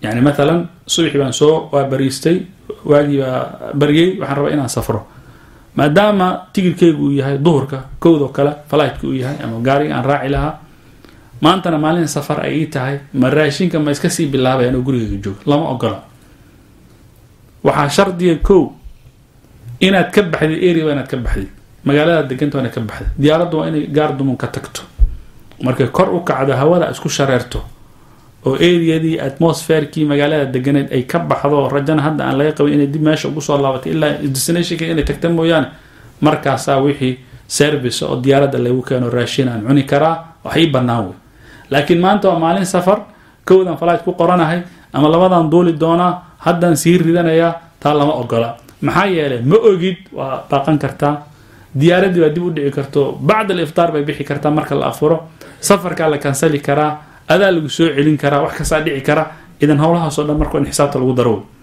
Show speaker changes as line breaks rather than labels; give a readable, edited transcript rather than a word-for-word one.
يعني مثلا صبحي بان سو وبريستي واجي بريي waxaan rabaa inaan safro maadaama tigirkeygu uu yahay duhurka koodo kala flightku uu yahay ama gaari aan raaci lahaa maantana maalin safar ay tahay ma raashinka ma iska sii bilaabay inuu guriga joogo lama ogola waxa shardiga koow inaad ka baxdid area inaad ka baxdid magaalada deganto inaad ka baxdid diyaaraddu waa inay gaar dumun ka tagto markay kor u kacdo hawada isku shareerto oo area-dii atmosphere-kii magaalada deganeed ay ka baxdo rajana hadda aan laga qabin inay dib meesha ugu soo laabato ilaa destination-ka inay tagtaan mooyaane markaasaa wixii service oo diyaaradda lagu keeno raashin aan cuni karaa waxay bannaan wey laakiin maanta waa maalin safar kowdan flight ku qoranahay ama labadan duuli doonaa haddaan sii ridanayaa taa lama ogola maxaa yeelay ma ogid waa baaqan kartaa diyaaradii baa dib u dhici karto bacd al-iftaar bay bixi kartaa marka la afuro safarkaa la kansali karaa adaa lagu soo celin karaa wax kastaa dhici kara idan howlahaas oo dhan marka in xisaabta lagu daro